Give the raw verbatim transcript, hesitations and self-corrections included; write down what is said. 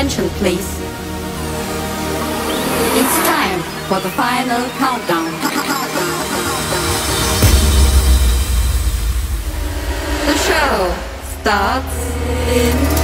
attention, please. It's time for the final countdown. The show starts in